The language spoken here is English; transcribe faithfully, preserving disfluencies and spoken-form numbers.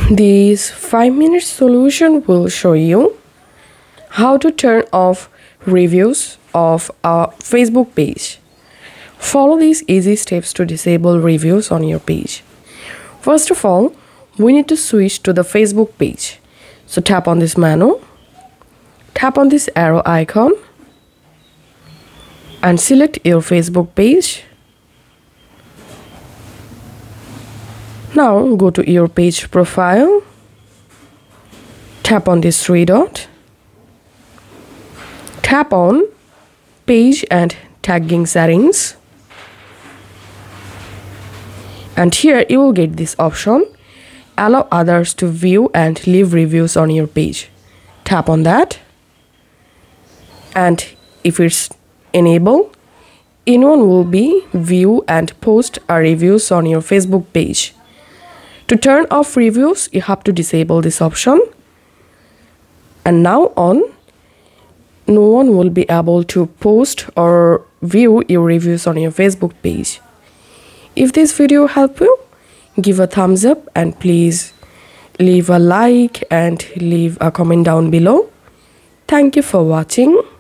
This five minute solution will show you how to turn off reviews of a Facebook page. Follow these easy steps to disable reviews on your page. First of all, we need to switch to the Facebook page. So tap on this menu, tap on this arrow icon and select your Facebook page. Now go to your page profile, tap on this three dot, tap on page and tagging settings, and here you will get this option, allow others to view and leave reviews on your page. Tap on that, and if it's enabled, anyone will be view and post a reviews on your Facebook page. To turn off reviews, you have to disable this option, and now on, no one will be able to post or view your reviews on your Facebook page. If this video helped you, give a thumbs up and please leave a like and leave a comment down below. Thank you for watching.